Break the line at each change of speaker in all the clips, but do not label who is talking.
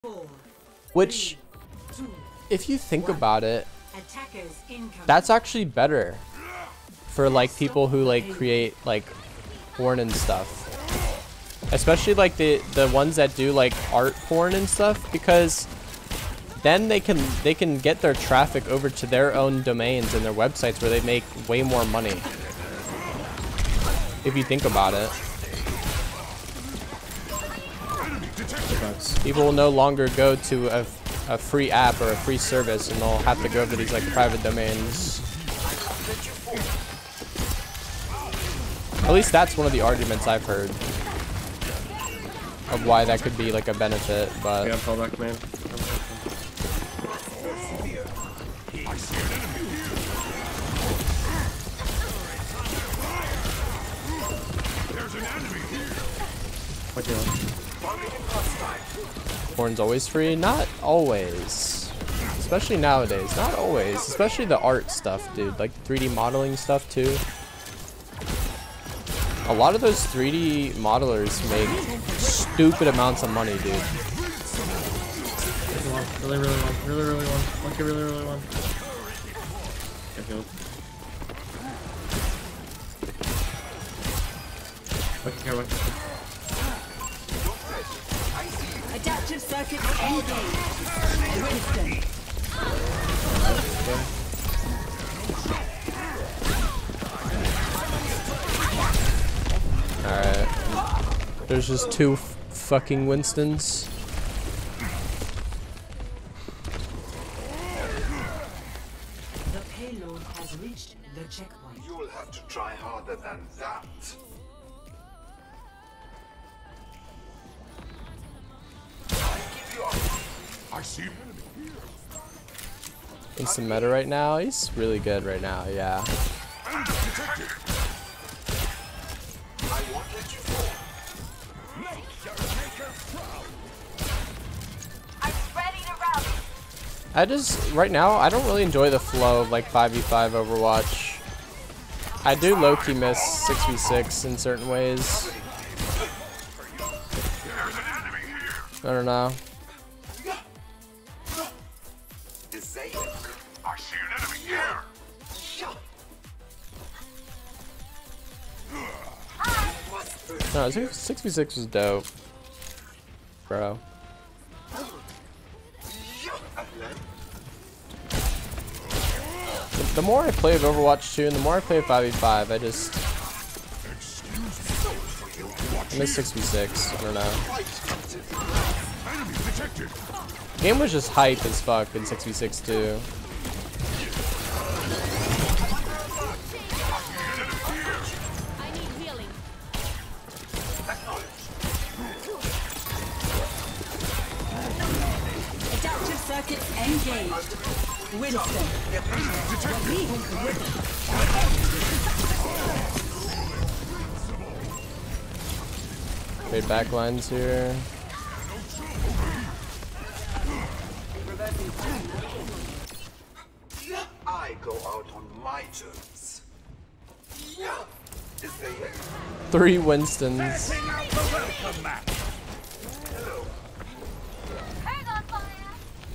Which, if you think about it, that's actually better for like people who like create like porn and stuff. Especially like the ones that do like art porn and stuff, because then they can get their traffic over to their own domains and their websites where they make way more money. If you think about it. People will no longer go to a free app or a free service, and they'll have to go to these like private domains. At least that's one of the arguments I've heard of why that could be like a benefit, but
yeah, fall back, man.
Porn's always free? Not always. Especially nowadays. Not always. Especially the art stuff, dude. Like 3D modeling stuff too. A lot of those 3D modelers make stupid amounts of money, dude.
Really, really long. Really, really long. Okay, really, really long. Get healed. Okay, care about
Adaptive circuit engaged. Winston.
Alright. There's just two fucking Winstons.
The payload has reached the checkpoint.
You'll have to try harder than that. I see him.
Instant meta right now? He's really good right now, yeah.
I won't let you fall.
I'm ready to rally.
Right now, I don't really enjoy the flow of like 5v5 Overwatch. I do low-key miss 6v6 in certain ways. I don't know.
I see an enemy here.
No, 6v6 was dope. Bro. The more I play of Overwatch 2 and the more I play of 5v5, I miss 6v6. I don't know. The game was just hype as fuck in 6v6 too.
Adaptive circuits engaged. Winston.
Great backlines here.
I go out on my terms. Is they
3 Winstons.
Hang on, fire.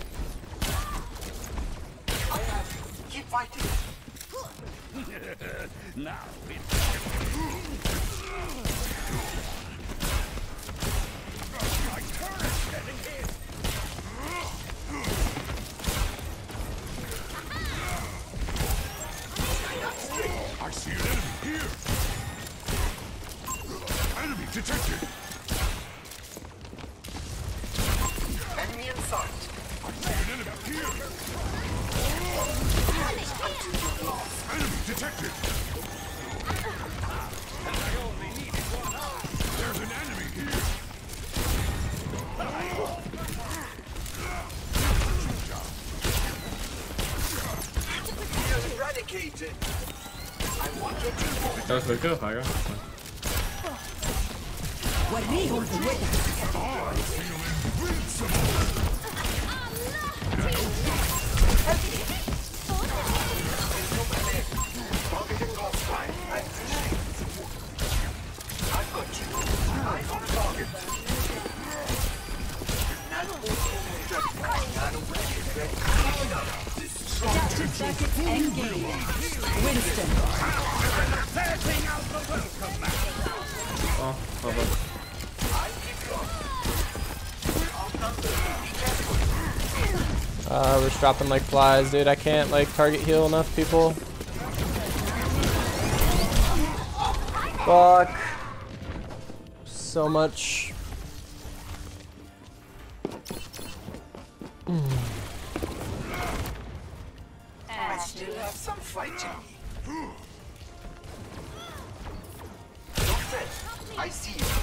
keep fighting.
Now
I see an enemy here. Enemy detected. Enemy in sight. I see an enemy here. Enemy detected. There's an enemy here. Eradicated. I want you to
that was very good, Fire.
I've got you. Eyes on target.
Circuits engaged. Winston.
Oh, bubble.
We're just dropping like flies, dude. I can't like target heal enough people. Fuck. So much.
I still have some fight in me. Don't fret. I see you.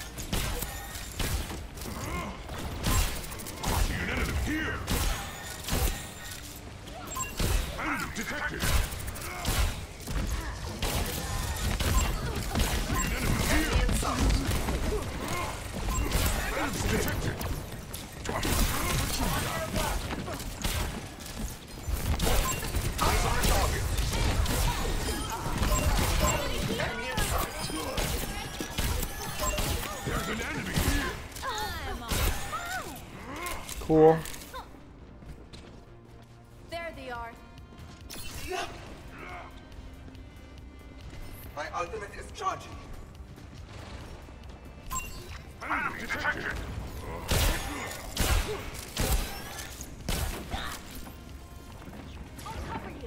Here! Enemy detected!
Enemy in sight.
Enemy detected!
Eyes on the target. Enemy in sight.
There's an enemy here!
Cool.
There they are.
My ultimate is charging.
Enemy detected!
I'll cover you.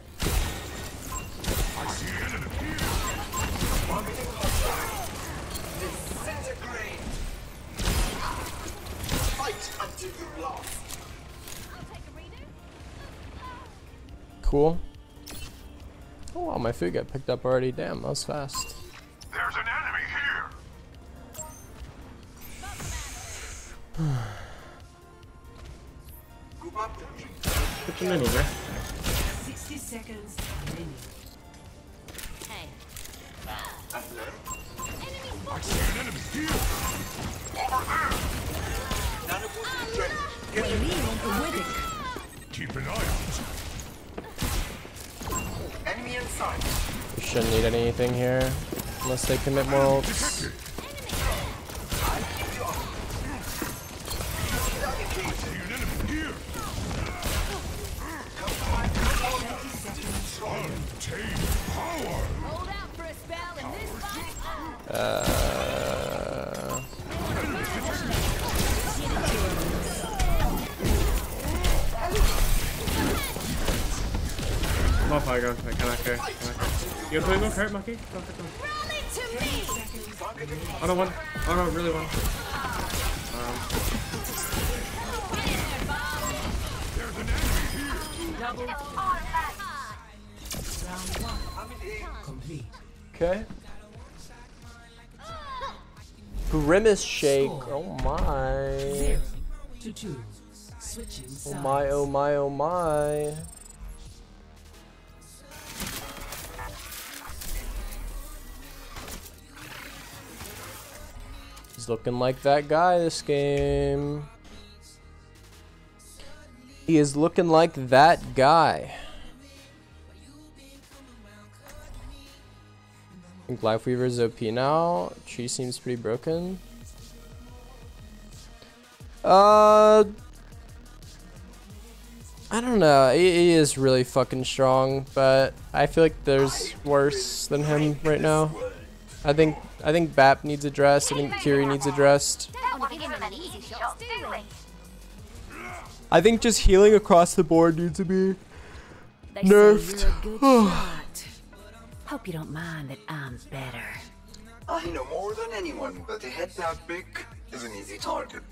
I see an enemy here!
Targeting hostile. Disintegrate. Fight until you lost.
I'll take a reader.
Cool. Oh wow, my food got picked up already. Damn, that was fast.
There's an enemy here!
Group up to me.
Put your mini, bro.
60 seconds remaining.
Hey.
I've learned.
I see an enemy here! Over there!
None of us is ready. Get ready.
Keep an eye out!
Enemy in sight.
We shouldn't need anything here unless they commit more ults.
Detected!
I'll keep you up.
I see an enemy here! Untamed power!
Hold out for a spell in this fight.
I'm off, I go. I cannot care. You go, go, hurt, Monkey. Go, go, go.
Rally to me.
Targeting
Oh no, one. Oh no, really one.
There's an enemy here!
Double
I'm in the air.
complete.
Okay. Grimace shake. Oh my.
0 to 2. Switching
Oh
sides.
my, oh my, oh my. He's looking like that guy this game. He is looking like that guy. I think Lifeweaver is OP now. Tree seems pretty broken. I don't know. He is really fucking strong, but I feel like there's worse than him right now. I think BAP needs addressed. I think Curie needs addressed.
Don't want to give him an easy shot, do we?
I think just healing across the board needs to be
They
nerfed.
say you're a good shot. Hope you don't mind that I'm better.
I know more than anyone that a head that big is an easy target.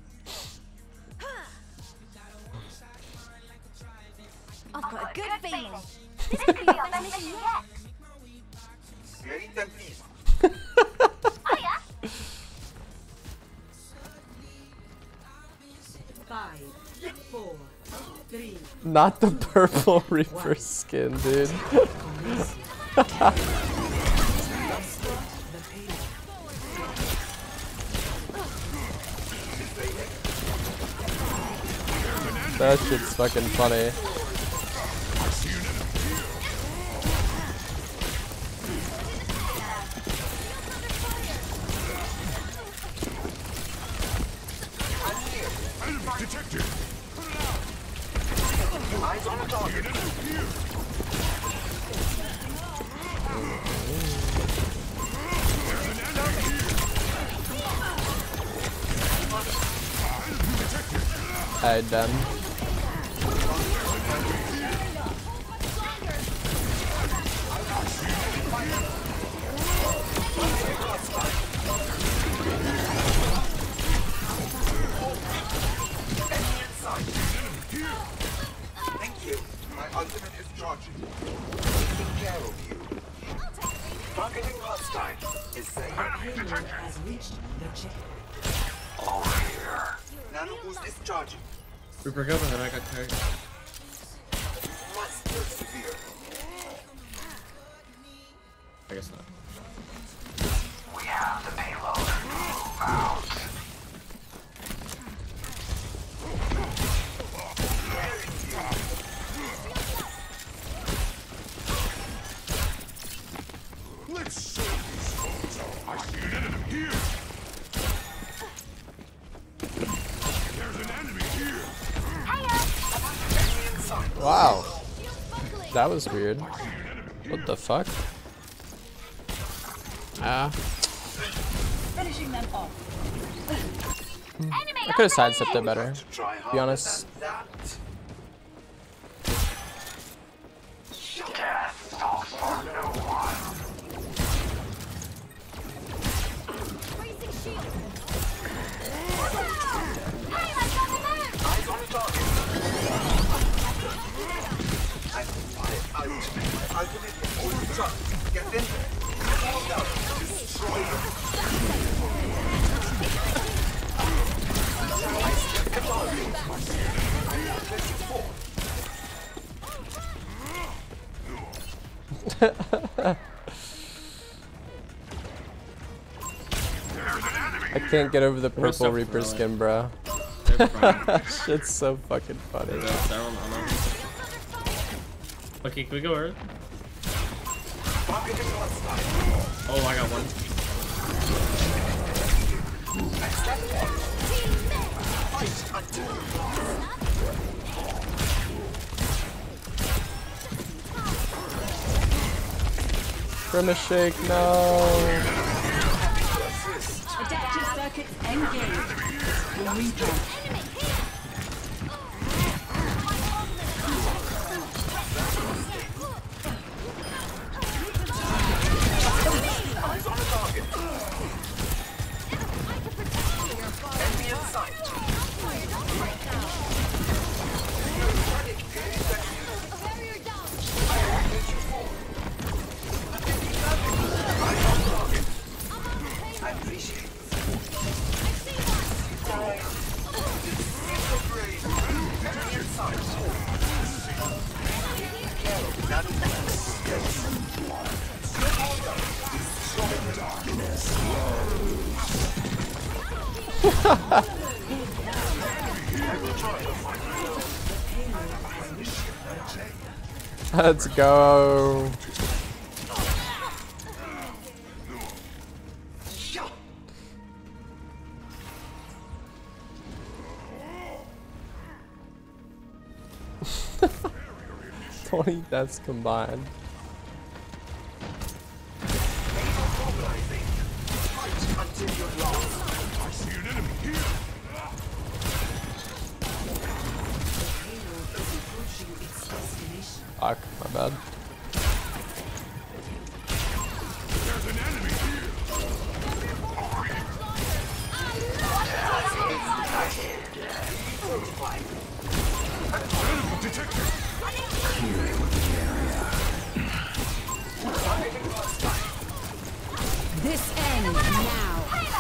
I've got a good feeling. This could be our best mission yet.
Great and feast.
Hiya.
5, 4, 3.
Not the purple Reaper skin, dude. That shit's fucking funny.
Enemy detected!
Eyes on the target.
I done.
Thank you. My ultimate is charging. Taking care of you. Targeting hostile. Is saying.
Payload has reached the checkpoint.
Over here. Nano boost is charging.
Reaper, go ahead. I got carried.
Must persevere.
I guess not.
We have the payload. Move out.
Let's show these folks out. I see an enemy here. There's an enemy here.
Wow. That was weird. What the fuck? Ah.
Finishing them off.
I could have sidestepped it better,
Try
to be honest.
that.
Death stalks for no one.
Raising shield.
Eyes on the target. My ultimate is always charged. Get in there. Hold up. Destroy them.
I can't get over the
We're so
purple Reaper
throwing.
skin, bro.
They're fine.
Shit's so fucking funny.
That's down. I'm out. Okay, can we go early? Oh, I got one. Grimace shake, no.
Adaptive circuits engaged. Reaper.
Let's go. Twenty deaths combined. Fuck, my bad.
This ends now.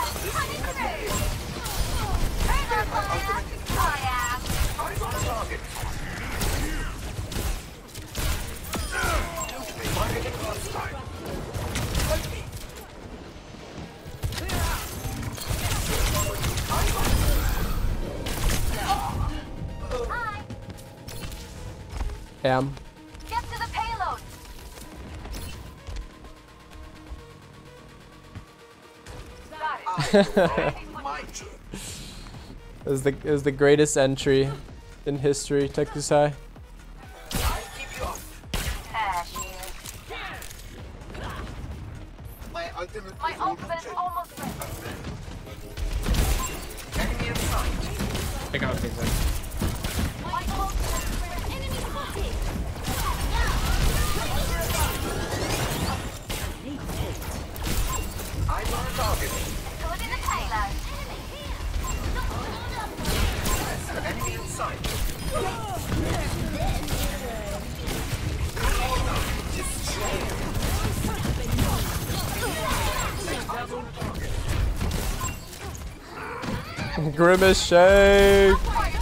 Ham.
Get to the payload.
It was the greatest entry in history, Tekusai.
out zigzag.
Enemy spotted.
I'm on target.
Recording the payload.
Enemy in sight.
Grimace shake.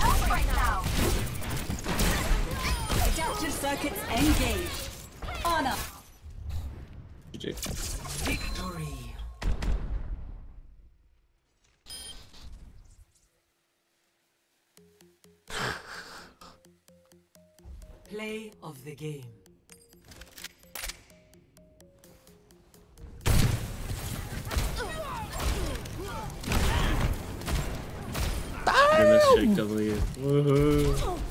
Adaptive circuits engaged. Honor.
GG.
Victory. Play of the game.
Grimace shake W. Woohoo.